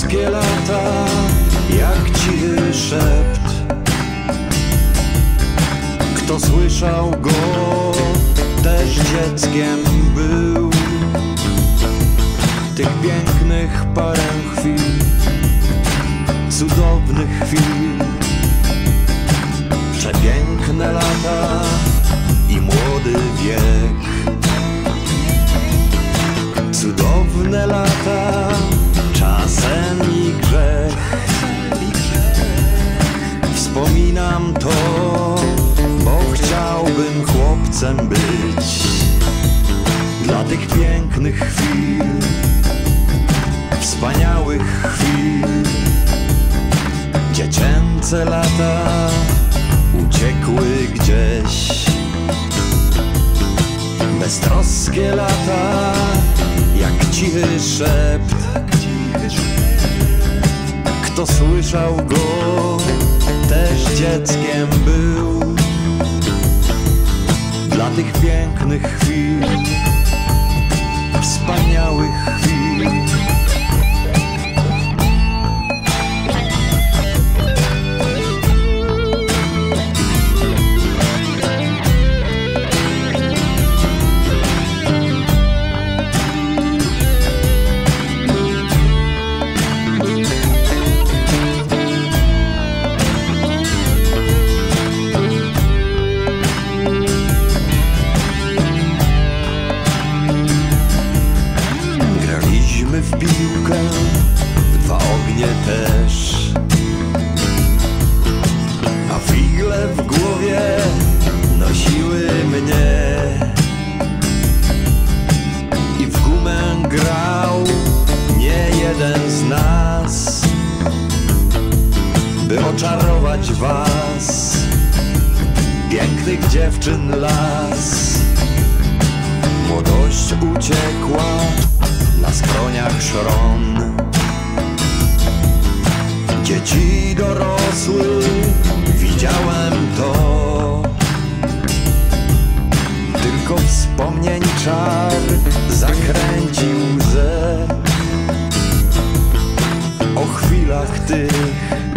beztroskie lata, jak cichy szept. Kto słyszał go, też dzieckiem był. Tych pięknych parę chwil, cudownych chwil. Przepiękne lata i młody wiek. Cudowne lata, czasem i grzech. Wspominam to, bo chciałbym chłopcem być. Dla tych pięknych chwil, wspaniałych chwil. Dziecięce lata uciekły gdzieś. Beztroskie lata, jak cichy szept. Kto słyszał go, też dzieckiem był. Dla tych pięknych chwil, wspaniałych chwil. W piłkę, w dwa ognie też. A figle w głowie nosiły mnie. I w gumę grał nie jeden z nas, by oczarować was, pięknych dziewczyn las. Młodość uciekła na skroniach szron. Dzieci dorosły, widziałem to. Tylko wspomnień czar zakręcił łzę. O chwilach tych